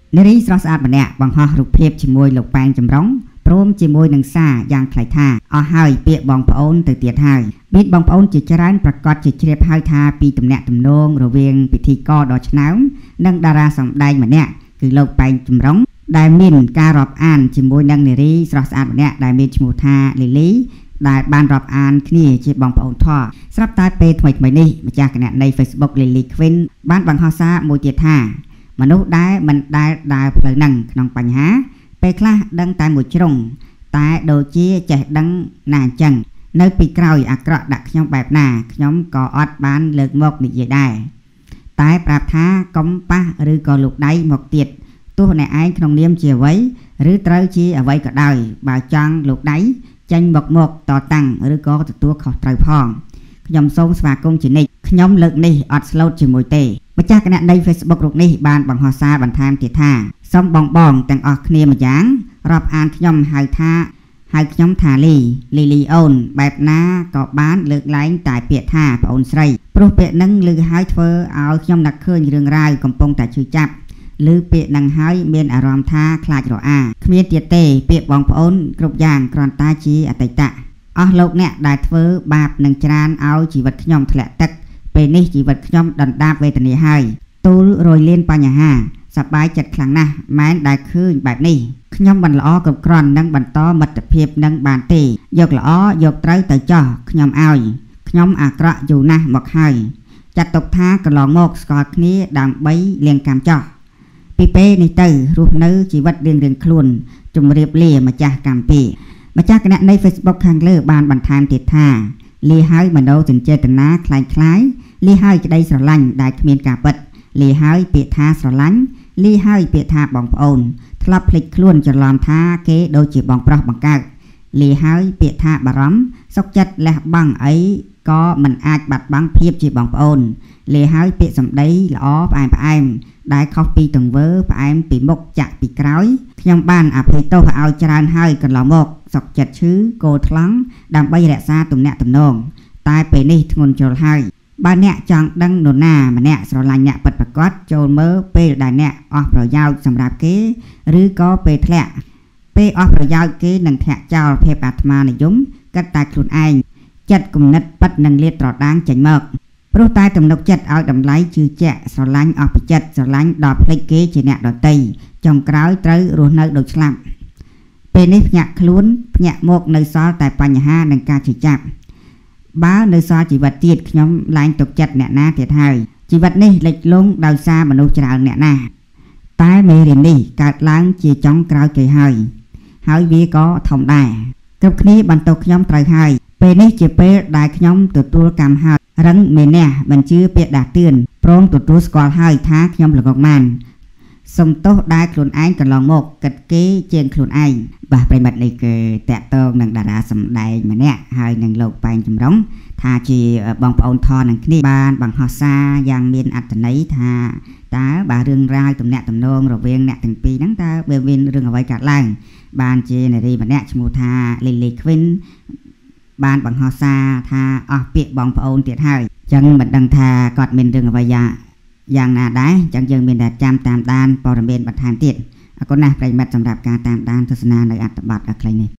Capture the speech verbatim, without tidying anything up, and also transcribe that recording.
នារីស្រស់ស្អាតម្នាក់បង្ហោះរូបភាពជាមួយលោកប៉ែនចម្រុងព្រមជាមួយនឹងសារយ៉ាងខ្លីថាអស់ហើយពាក្យបងប្អូនទៅទៀតហើយមានបងប្អូនជាច្រើនប្រកាសជាជ្រាបហើយថាពីទំនាក់ទំនងរវាងពិធីករដ៏ឆ្នើមនិងតារាសម្ដែងម្នាក់គឺលោកប៉ែនចម្រុងដែលមានការរាប់អានជាមួយនឹងនារីស្រស់ស្អាតម្នាក់ដែលមានឈ្មោះថាលីលីដែលបានរាប់អានគ្នាជាបងប្អូនធម៌ស្រាប់តែពេលថ្មីៗនេះម្ចាស់គណនី Facebook Lily Queen បានបង្ហោះសារមួយទៀតថាមនុស្សដែលមិនដែលដើរផ្លូវនឹងក្នុងបញ្ហាពេលខ្លះដឹងតែមួយជ្រុងតែដូចជាចេះដឹងណាអញ្ចឹងនៅពីក្រោយអាក្រក់ដាក់ខ្ញុំបែបណាខ្ញុំក៏អត់បានលើកមកនិយាយដែរតែប្រាប់ថាកុំប៉ះឬក៏លោកដៃមកទៀតទោះអ្នកឯងក្នុងនាមជាអ្វីឬត្រូវជាអ្វីក៏ដោយបើចង់លោកដៃចេញមកមកតតាំងឬក៏ទទួលខុសត្រូវផងខ្ញុំសូមស្វាគមន៍ជានិច្ចខ្ញុំលើកនេះអត់ស្លូតជាមួយទេម្ចាស់គណនី Facebook រូបនេះបានបង្ហោះសារបន្ថែមទៀតថាសូមបងបងទាំងអស់គ្នាម្យ៉ាងរាប់អានខ្ញុំហៅថាហៅខ្ញុំថាលីលីលីអូនបែបណាក៏បានលើកឡើងតែពាក្យថាប្អូនស្រីព្រោះពាក្យនឹងលើហើយធ្វើឲ្យខ្ញុំនឹកឃើញរឿងរ៉ាវកំពុងតែឈឺចាប់ឬពាក្យនឹងហើយមានអារម្មណ៍ថាខ្លាចរអាគ្មានទៀតទេពាក្យបងប្អូនគ្រប់យ៉ាងគ្រាន់តែជាអតីតអស់លោកអ្នកដែលធ្វើបាបនឹងច្រានឲ្យជីវិតខ្ញុំធ្លាក់ទឹកពេលនេះជីវិតខ្ញុំដណ្ដាបវេទនាហើយទូលរយលានបញ្ហាសប្បាយចិត្តខ្លាំងណាស់ម៉ែនដែលឃើញបែបនេះខ្ញុំមិនល្អគ្រប់គ្រាន់នឹងបន្តមិត្តភាពនឹងបានទេយកល្អយកត្រូវទៅចោះខ្ញុំឲ្យខ្ញុំអាក្រក់យូរណាស់មកហើយចាត់ទុកថាកន្លងមកស្គាល់គ្នាដើម្បីលៀងកម្មចោះពីពេលនេះទៅរស់នៅជីវិតរៀងរៀងខ្លួនជំរាបលាម្ចាស់កម្ពីម្ចាស់គណនី Facebook ខាងលើបានបន្ថែមទៀតថាលាហើយមโนសញ្ចេតនាคล้ายៗលាហើយក្តីស្រឡាញ់ដែលគ្មានការពិតលាហើយពាក្យថាស្រឡាញ់លាហើយពាក្យថាបងប្អូនធ្លាប់ភ្លេចខ្លួនច្រឡំថាគេដូចជាបងប្រុសបង្កើតលាហើយពាក្យថាបារម្ភសុខចិត្តលះបង់អីក៏មិនអាចបាត់បង់ភាពជាបងប្អូនលាហើយពាក្យសម្ដីល្អផ្អែមផ្អែមដែលខុសពីទង្វើផ្អែមពីមុខចាក់ពីក្រោយខ្ញុំបានអភ័យទោសឲ្យច្រើនហើយកន្លងមកសុខចិត្តឈឺគោថ្លង់ដើម្បីរក្សាទំនាក់ទំនងតែពេលនេះធ្ងន់ជ្រុលហើយបើអ្នកចង់ដឹងនរណាម្នាក់ស្រឡាញ់អ្នកពិតប្រាកដចូលមើលពេលដែលអ្នកអស់ប្រយោជន៍សម្រាប់គេឬក៏ពេលធ្លាក់ពេលអស់ប្រយោជន៍គេនឹងធ្លាក់ចោលភាពអាត្មានិយមគិតតែខ្លួនឯងចិត្តគំនិតប៉ិតនឹងលាតត្រដាងចេញមកព្រោះតែទំនុកចិត្តឲ្យតម្លៃជឿជាក់ស្រឡាញ់អស់ពីចិត្តស្រឡាញ់ដល់ភ្លេចគេជាអ្នកដតីចុងក្រោយត្រូវរស់នៅដូចស្លាប់ពេលនេះភ្ញាក់ខ្លួនភ្ញាក់មកនៅសល់តែបញ្ហានិងការជឿចាប់បើនៅសល់ជីវិតទៀតខ្ញុំឡើងទុកចិត្តអ្នកណាទៀតហើយជីវិតនេះលិចលង់ដោយសារមនុស្សច្រើនអ្នកណាតែមេរៀននេះកើតឡើងជាចុងក្រោយគេហើយហើយវាក៏ធំដែរគ្រប់គ្នាបន្ទោសខ្ញុំត្រូវហើយពេលនេះជាពេលដែលខ្ញុំទទួលកម្មហើយរឹងមេនះបញ្ជឿពាក្យដាស់តឿនព្រមទទួលស្គាល់ហើយថាខ្ញុំល្ងងម៉ានសំទោសដែលខ្លួនឯងកន្លងមកគិតគេជាងខ្លួនឯងបាទប្រិមិត្តនេះគឺតាក់ទងនឹងតារាសម្ដែងម្នាក់ហើយនឹងលោកប៉ែនចម្រុងថាជាបងប្អូនធននឹងគ្នាបានបង្ហោះសារយ៉ាងមានអត្ថន័យថាតើបើរឿងរ៉ាវទំនាក់ទំនងរវាងអ្នកទាំងពីរហ្នឹងតើវាមានរឿងអ្វីកើតឡើងបានជានារីម្នាក់ឈ្មោះថា Lily Queen បានបង្ហោះសារថាអស់ពាក្យបងប្អូនទៀតហើយអញ្ចឹងមិនដឹងថាគាត់មានរឿងអ្វីយ៉ាងយ៉ាងណាដែរអញ្ចឹងយើងមានតែចាំតាមដានព័ត៌មានបន្ថែមទៀតអរគុណណាស់ប្រិយមិត្តសម្រាប់ការតាមដានទស្សនានៅអត្ថបទខ្លីនេះ